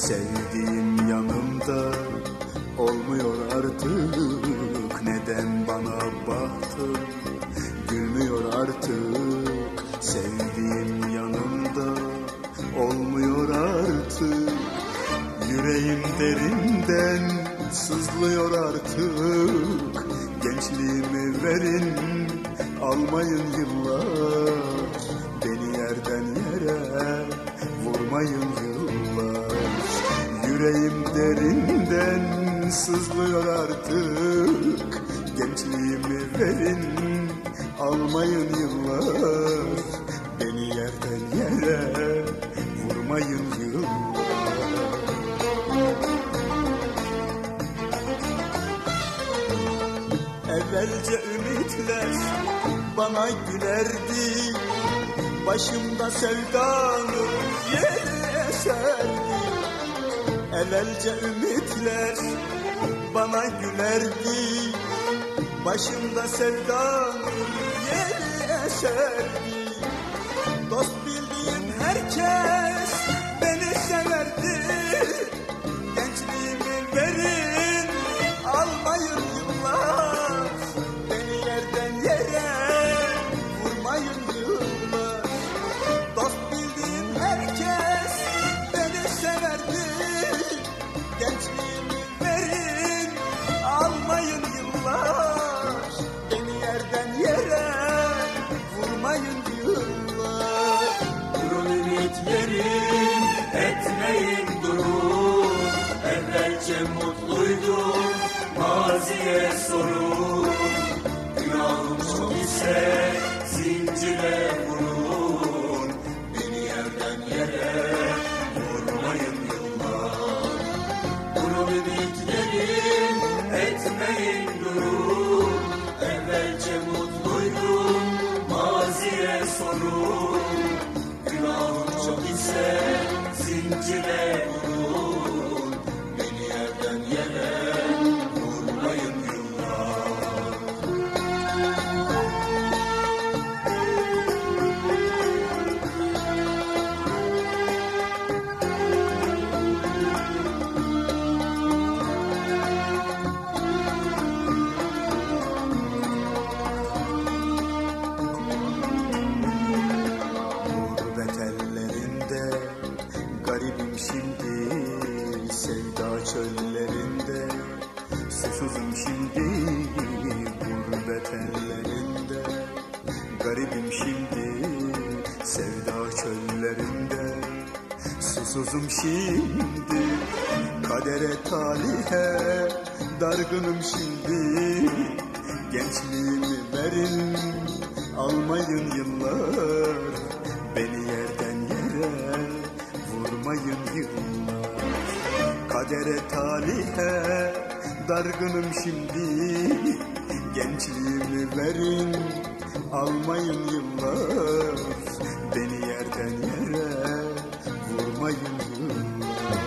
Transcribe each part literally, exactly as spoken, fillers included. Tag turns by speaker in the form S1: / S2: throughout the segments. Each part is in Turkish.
S1: Sevdiğim yanımda olmuyor artık. Neden bana baktın gülmüyor artık. Sevdiğim yanımda olmuyor artık. Yüreğim derinden sızlıyor artık. Gençliğimi verin, almayın yıllar. Beni yerden yere vurmayın yıllar. Yüreğim derinden sızlıyor artık. Gençliğimi verin, almayın yıllar. Beni yerden yere vurmayın yıllar. Evvelce ümitler bana gülerdi. Başımda sevdanın yeri eserdi. Evvelce ümitler bana gülerdi. Başımda sevdanın yeri eserdi. Dost bildiğim herkes beni severdi. Gençliğimi verin, almayın yıllar. Beni yerden yere vurmayın yıllar. Dost bildiğim herkes beni severdi. Gençliğimi verin, almayın yıllar. Beni yerden yere vurmayın yıllar.
S2: Durun ümitlerin, etmeyin durun. Evvelce mutluydum, maziye sorun. Günahım çok ise zincire vurun. Beni yerden yere vurmayın yıllar. Durun ümitlerin, etmeyin durun. Evvelce mutluydum, maziye sorun. Günahım çok ise zincire vurun. Beni yerden yere vurmayın yıllar.
S1: Gurbet ellerinde garibim şimdi. Sevda çöllerinde susuzum şimdi. Gurbet ellerinde garibim şimdi. Sevda çöllerinde susuzum şimdi. Kadere talihe dargınım şimdi. Gençliğimi verin, almayın yıllar. Beni yerden yere vurmayın yıllar. Kadere talihe dargınım şimdi. Gençliğimi verin, almayın yıllar. Beni yerden yere vurmayın yıllar.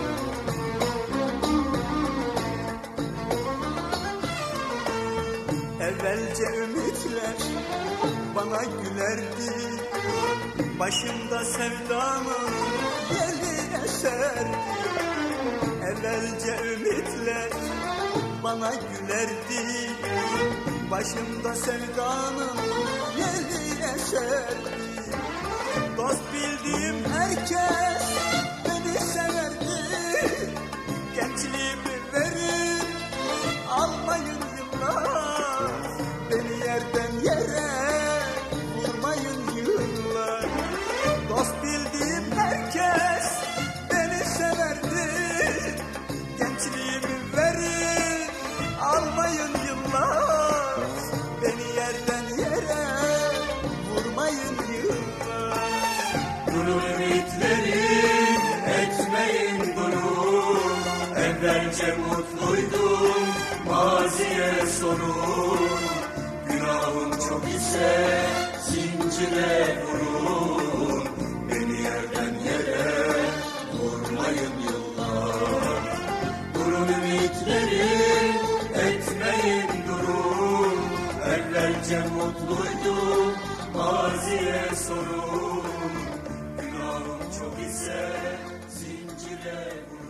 S1: Evvelce ümitler bana gülerdi. Başımda sevdanın yeli eserdi. Evvelce ümitler bana gülerdi. Başımda sevdanın yeli eserdi. Dost bildiğim herkes beni severdi. Gençliğimi verin, almayın yıllar. Beni yerden yere vurmayın yıllar. Dost bildiğim herkes beni severdi. Gençliğimi verin, almayın yıllar. Beni yerden yere vurmayın yıllar.
S2: Durun ümitlerin, etmeyin durun. Evvelce mutluydum, maziye sorun. Günahım çok ise zincire vurun. Beni yerden yere vurmayın yıllar. Durun ümitlerin, etmeyin durun. Evvelce mutluydum, maziye sorun. Günahım çok ise zincire vurun.